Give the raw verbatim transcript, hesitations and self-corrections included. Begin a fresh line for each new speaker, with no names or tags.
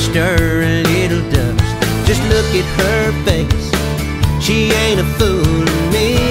stir a little dust. Just look at her face, she ain't a fooling me.